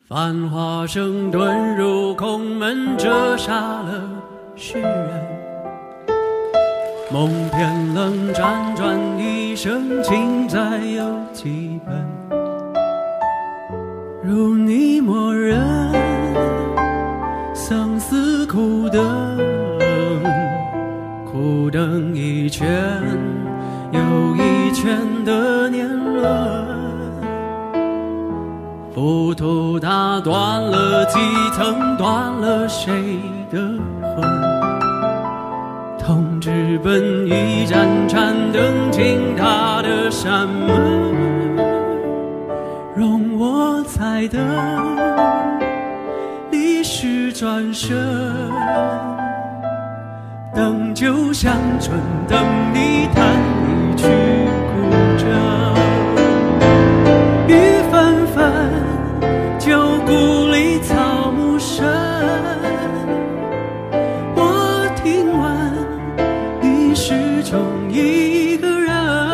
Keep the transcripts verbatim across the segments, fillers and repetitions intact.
繁华声遁入空门，折煞了世人。梦偏冷，辗转一生，情债有几本？如你默认，相思苦等，苦等一圈又一圈的年轮。浮屠打断了几层，断了谁的魂？痛直奔一盏盏灯，进他的山门。容我再等，历史转身，等酒香醇，等你弹一曲古筝。雨纷纷，旧故里草木深。我听闻你始终一个人，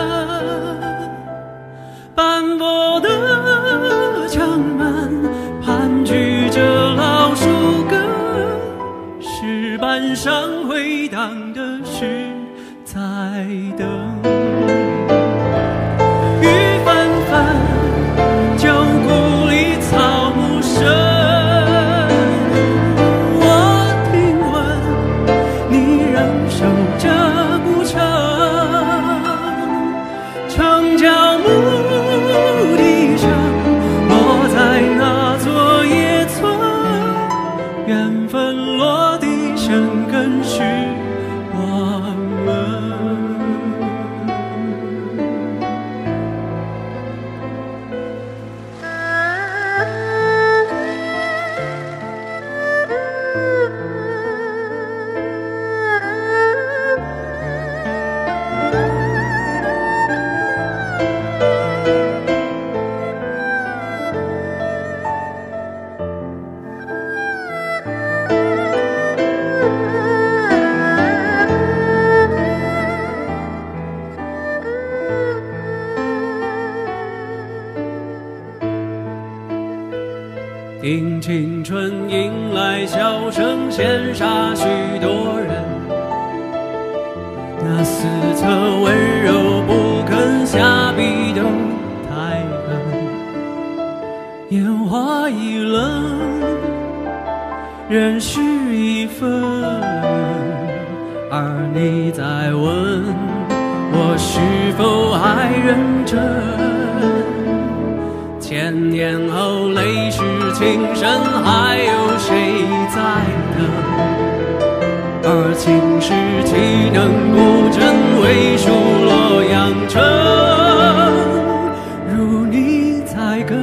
斑驳的城门盘踞着老树根，石板上回荡的是在等。雨纷纷，旧故里草木深。我听闻你仍守着古城，城郊牧笛声落在那座野村，缘分落地生根是我们。听青春迎来笑声，羡煞许多人。那四侧温柔不肯下笔都太狠，烟花易冷，人事已分。而你在问我是否还认真？千年后泪湿情深，还有谁在等？而情是岂能不真，为数洛阳城。如你在跟，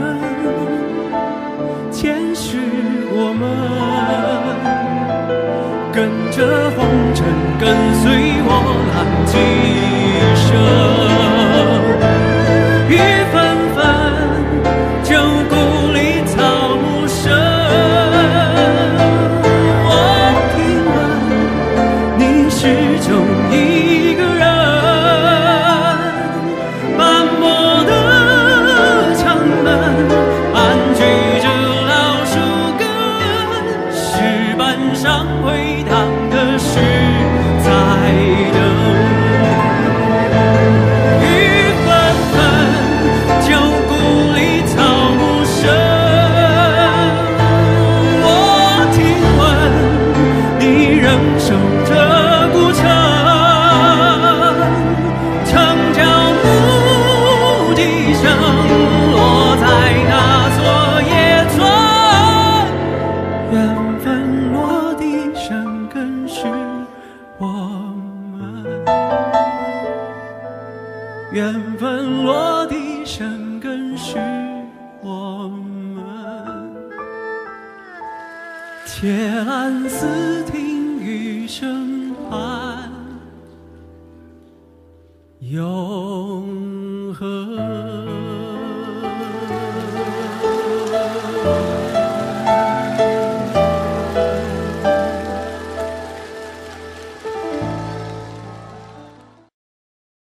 前世我们跟着红尘，跟随我浪几生。雨纷纷，旧故里草木深。我听闻你始终一个人，斑驳的城门盘踞着老树根，石板上回荡的是在等。守着古城，城郊牧笛声落在那座野村，缘分落地生根是我们，缘分落地生根是我们。且安思听雨声寒，永